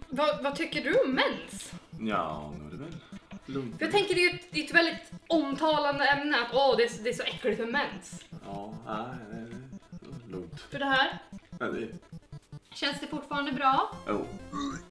Vad tycker du om mens? Ja, nu är det väl lugnt. Jag tänker det är ett väldigt omtalande ämne att det är så äckligt med mens. Ja, nej, lugnt. För det här, Ja, det... känns det fortfarande bra? Jo.